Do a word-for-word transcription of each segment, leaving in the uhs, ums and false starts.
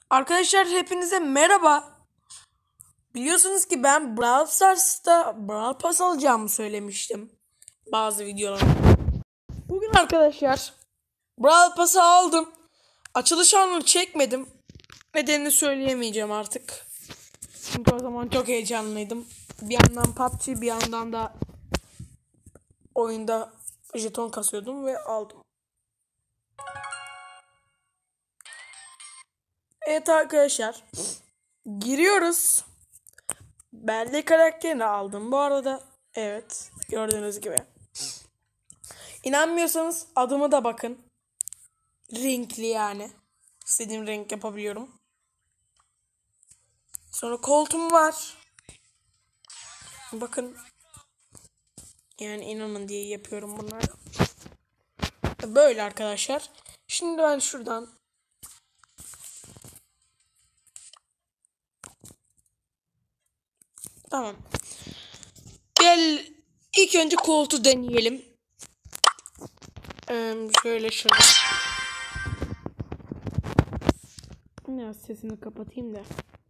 Arkadaşlar hepinize merhaba. Biliyorsunuz ki ben Brawl Stars'ta Brawl Pass alacağımı söylemiştim bazı videolarda. Bugün arkadaşlar Brawl Pass'ı aldım. Açılış anını çekmedim. Nedenini söyleyemeyeceğim artık. Çünkü o zaman çok heyecanlıydım. Bir yandan P U B G, bir yandan da oyunda jeton kasıyordum ve aldım. Evet arkadaşlar, giriyoruz. Belli karakterini aldım bu arada. Evet, gördüğünüz gibi. İnanmıyorsanız adıma da bakın. Renkli yani. İstediğim renk yapabiliyorum. Sonra koltuğum var. Bakın. Yani inanın diye yapıyorum bunları. Böyle arkadaşlar. Şimdi ben şuradan tamam. Gel ilk önce koltuğu deneyelim. Ee, şöyle şöyle. Biraz sesini kapatayım da.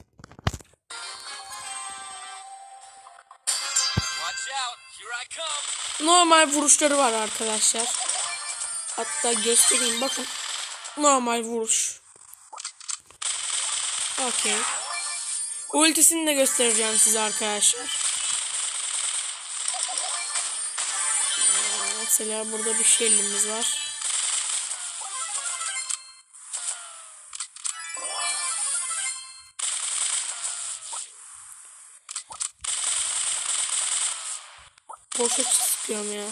Normal vuruşları var arkadaşlar. Hatta göstereyim, bakın. Normal vuruş. Okey. Ultisini de göstereceğim size arkadaşlar. Mesela burada bir şeylimiz var. Boşa sıkıyorum ya.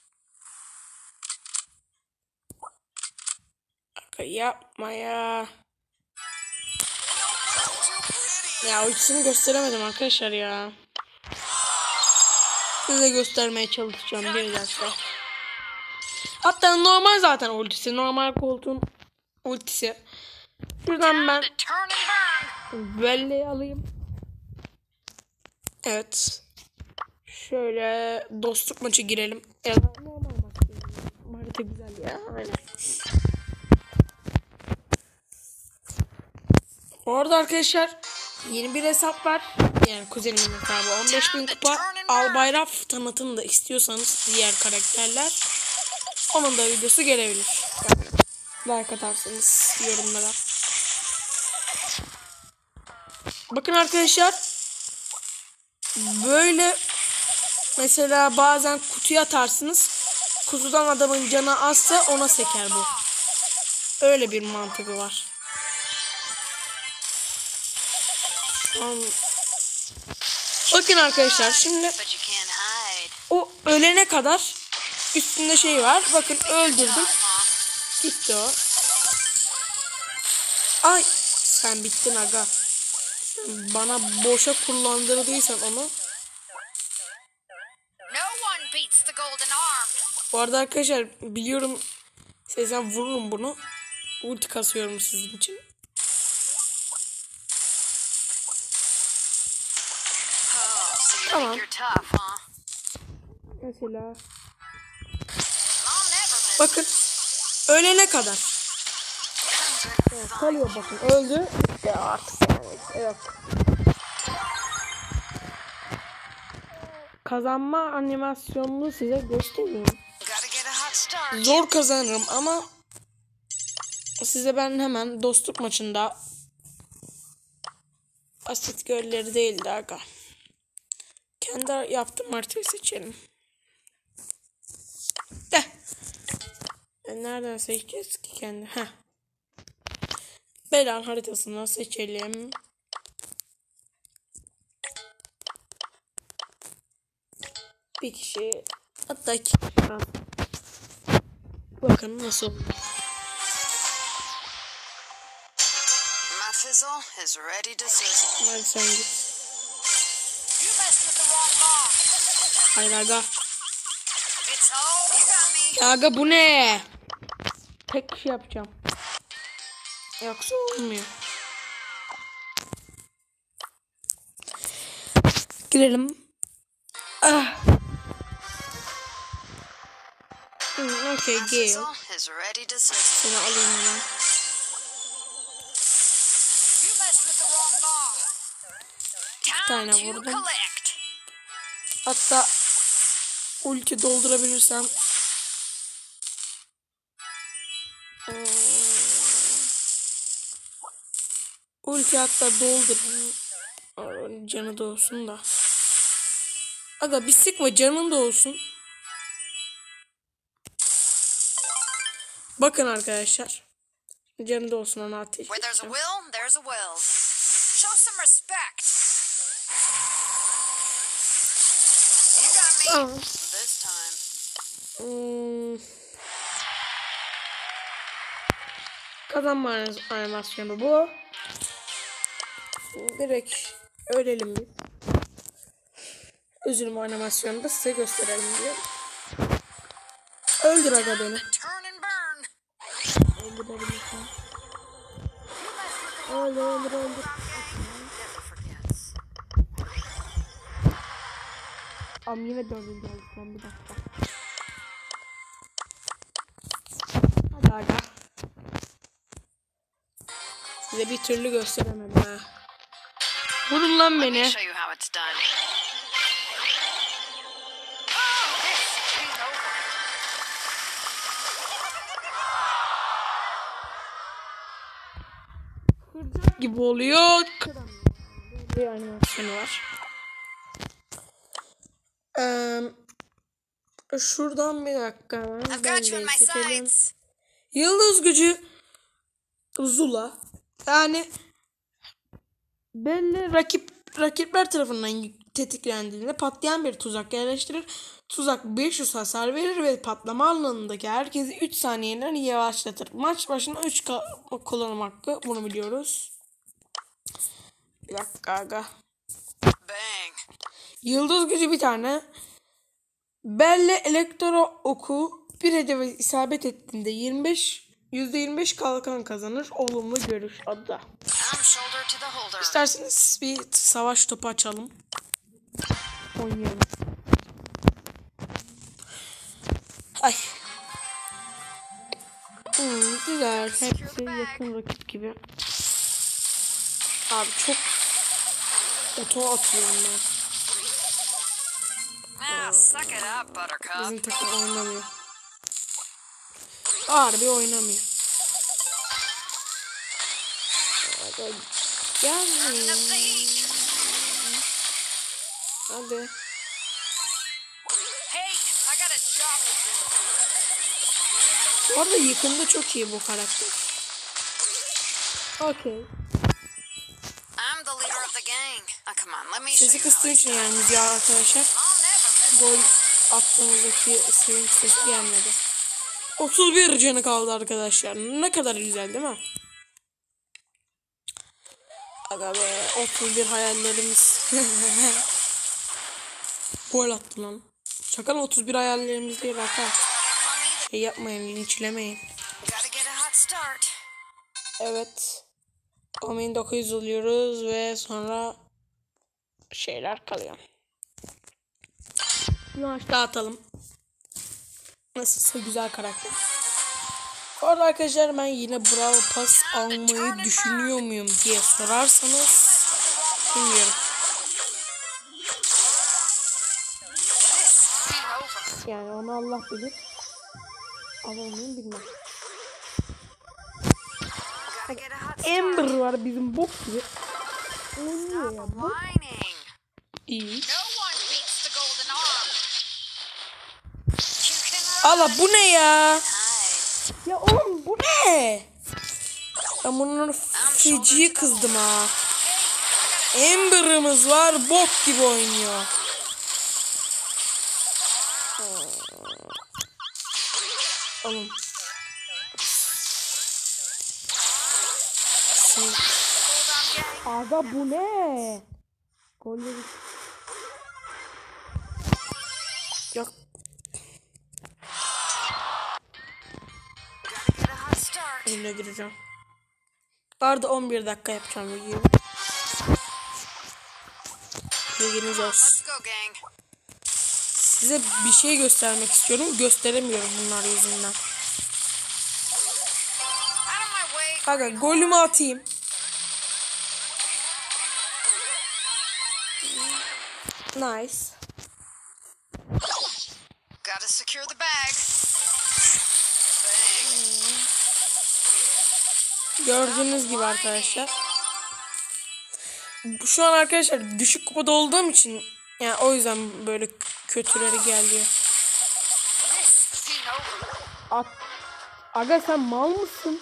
Yapma ya. Ya ultisini gösteremedim arkadaşlar ya. Size göstermeye çalışacağım bir dakika. Hatta normal zaten ultisi. Normal koltuğun ultisi. Şuradan ben belleği alayım. Evet. Şöyle dostluk maçı girelim. Ya normal maç girelim. Harita güzel ya. Aynen. Orada arkadaşlar yeni bir hesap var. Yani kuzenimin hesabı. on beş bin kupa. Albayraf tanıtımı da istiyorsanız diğer karakterler, onun da videosu gelebilir. Yani like atarsınız yorumlara. Bakın arkadaşlar, böyle mesela bazen kutuya atarsınız. Kutudan adamın canı azsa ona seker bu. Öyle bir mantığı var. Bakın arkadaşlar, şimdi o ölene kadar üstünde şey var. Bakın öldürdüm. Gitti o. Ay sen bittin aga. Sen bana boşa kullandırdıysan onu. Bu arada arkadaşlar biliyorum sizden vururum bunu. Ulti kasıyorum sizin için. Tamam. Mesela bakın ölene kadar. Evet, kalıyor bakın. Öldü. Ya artık evet. Kazanma animasyonunu size gösteriyorum. Zor kazanırım ama size ben hemen dostluk maçında asit gölleri değildi aga. Kendi yaptığım haritayı seçelim. De. E nereden seçeceğiz ki kendi? Heh. Belan haritasını seçelim. Bir kişi, hatta iki kişi. Bakın nasıl. Hadi sen git. Hayır aga. Ya aga bu ne? Tek kişi yapacağım. Yoksa olmuyor. Girelim. Ah. Hmm, okay, Gale. Seni alayım hemen. Bir tane vurdum. Hatta ulti doldurabilirsem. Hmm. Ulti hatta doldurayım. Canı da olsun da. Aga bir sıkma, canın da olsun. Bakın arkadaşlar. Canı da olsun, ona ateş edeceğim. Tamam. Hmm. Kazanma animasyonu bu. Direkt ölelim biz. Üzülme animasyonu da size gösterelim diye. Öldür aga beni. Öldürebilirsin. Öldür öldür öldür. Am yine dördüncü oldum, bir dakika. Hadi aga. Size bir türlü gösteremedim ha. Vurun lan beni. Kıracak gibi oluyor. Bir animasyonu var. Ee, şuradan bir dakika. Ben seçelim. Yıldız gücü Zula. Yani belli rakip rakipler tarafından tetiklendiğinde patlayan bir tuzak yerleştirir. Tuzak beş yüz hasar verir ve patlama alanındaki herkesi üç saniyeden yavaşlatır. Maç başına üç kullanım hakkı. Bunu biliyoruz. Bir dakika aga. Yıldız gücü bir tane. Belli elektro oku bir hedefe isabet ettiğinde yirmi beş yüzde yirmi beş kalkan kazanır. Olumlu görüş adı da. İsterseniz bir savaş topu açalım. Oynayalım. Ay. Hmm, güzel. Hepsi yakın rakip gibi. Abi çok oto atıyorum ben. Bizim takım oynamıyor. Harbi oynamıyor. Hadi gelmeyin. Hadi. Bu arada yakında çok iyi bu karakter. Okey. Sesi kıstığım için yani video arkadaşlar. Gol attığımızdaki sevinç sesi gelmedi. otuz bir canı kaldı arkadaşlar. Ne kadar güzel değil mi? Aga be, otuz bir hayallerimiz. Gol attı lan. Şaka mı, otuz bir hayallerimiz değil bak ha. Şey yapmayın, linçlemeyin. Evet. on bin dokuz yüz oluyoruz ve sonra şeyler kalıyor. Maç dağıtalım. Nasılsa güzel karakter. Bu arada arkadaşlar ben yine Brawl Pass almayı düşünüyor muyum diye sorarsanız bilmiyorum. Yani onu Allah bilir. Alalım bilmem. Amber var bizim bok gibi. Oynuyor ya bu. İyi. Allah bu ne ya? Ya oğlum bu ne? Ben bunun feciye kızdım ha. Amber'ımız var, bok gibi oynuyor. Oğlum. Aga bu ne? Golleri. Yok. Eline gireceğim. Arada on bir dakika yapacağım videoyu. Bilginiz olsun. Size bir şey göstermek istiyorum. Gösteremiyorum bunlar yüzünden. Aga golümü atayım. Nice. Gotta secure the bag. Gördüğünüz gibi arkadaşlar. Şu an arkadaşlar düşük kupada olduğum için yani o yüzden böyle kötüleri geliyor. At. Aga sen mal mısın?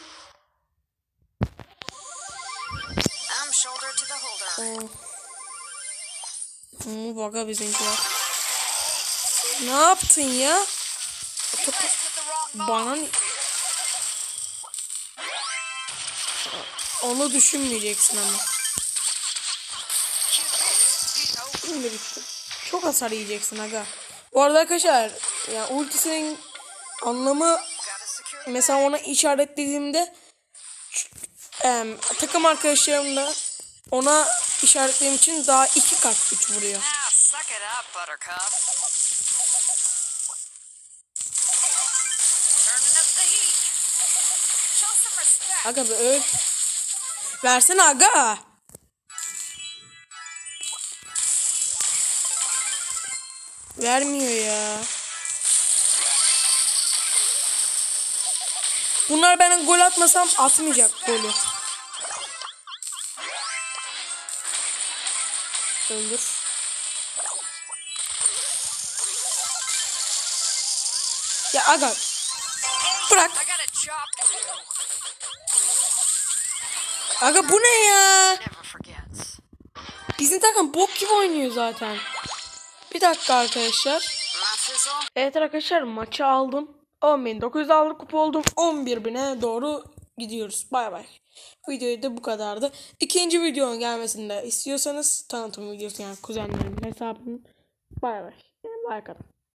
I'm shoulder to the holder. Oh. Hmm, baga bizimkiler. Ne yaptın ya? Bana ne? Onu düşünmeyeceksin ama. Şimdi bitti. Çok hasar yiyeceksin aga. Bu arada arkadaşlar yani ultisinin anlamı mesela ona işaretlediğimde e, takım arkadaşlarımla ona işaretlediğim için daha iki kat güç vuruyor. Aga be öl. Versene aga. Vermiyor ya. Bunlar ben gol atmasam atmayacak golü. Öldür. Ya aga. Bırak. Aga bu ne ya? Bizim takım bok gibi oynuyor zaten. Bir dakika arkadaşlar. Evet arkadaşlar maçı aldım. on bin dokuz yüz aldık kupa oldum. on bir bine doğru gidiyoruz. Bay bay. Videoyu da bu kadardı. İkinci videonun gelmesini de istiyorsanız tanıtım videosu yani kuzenlerimin hesabının. Bay bay. Yani like atın.